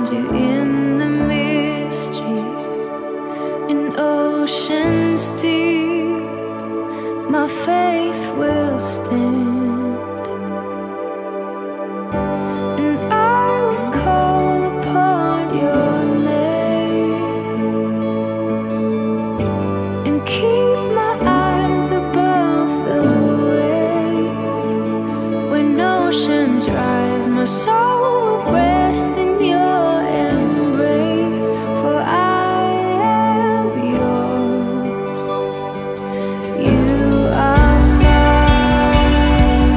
you in the mystery, in oceans deep, my faith will stand. And I will call upon your name and keep my eyes above the waves. When oceans rise, my soul will rest in your embrace, for I am yours. You are mine.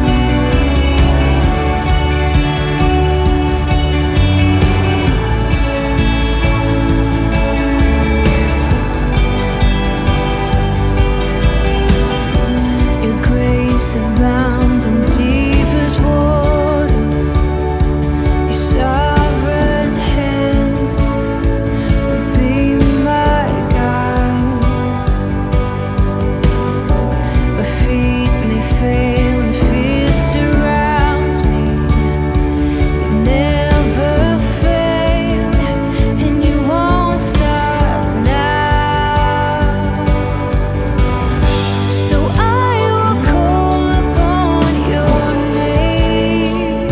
Your grace abounds in deepest waters. Your sovereign hand will be my guide. My feet may fail and fear surrounds me. You've never failed, and you won't stop now. So I will call upon your name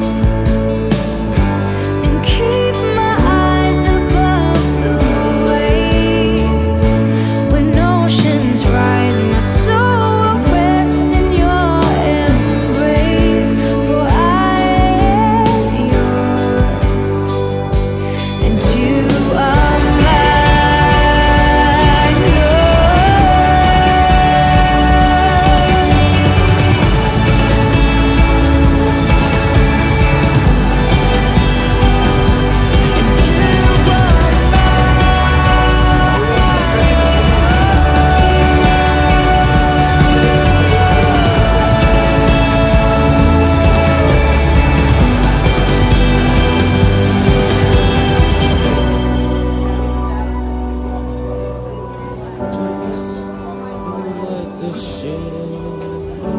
and keep my eyes above the waves. When oceans rise, my soul will rest in your embrace, for I am yours, and you are mine. The shadow,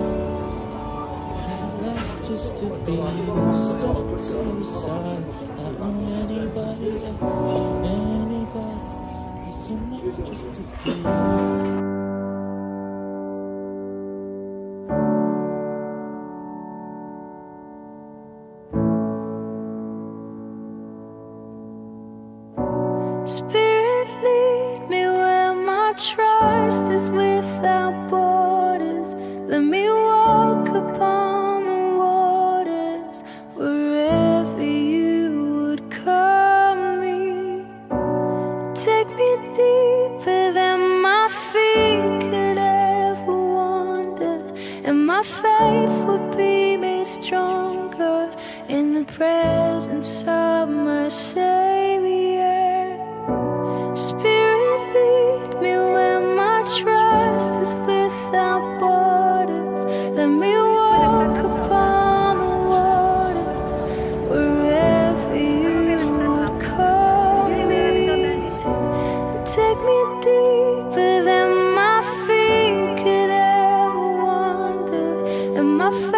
just to be stuck to the side. I don't want anybody else, anybody. It's enough just to be. Spirit, lead me where my trust is without borders. Let me walk upon the waters wherever you would call me. Take me deeper than my feet could ever wander, and my faith will be made stronger in the presence of my Savior. Spirit, lead me where my trust is without borders. Let me walk upon the waters wherever you would call me. Take me deeper than my feet could ever wander, and my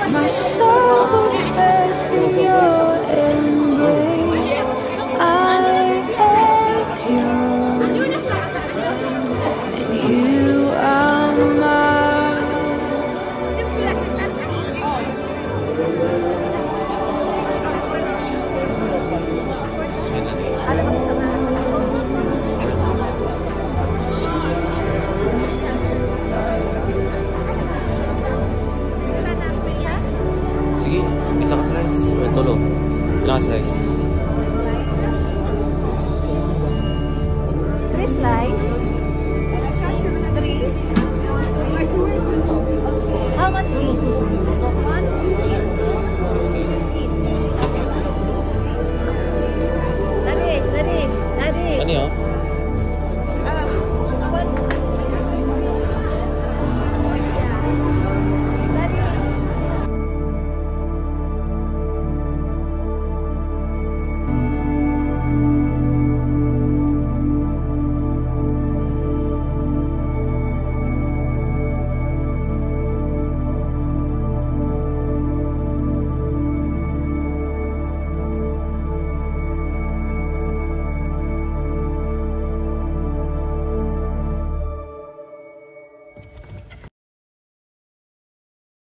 My soul would rest in your embrace. I am yours, and you are mine. Sige, isa ka slice. O, tulo. Ilang ka slice? 3 slice. 3. How much each?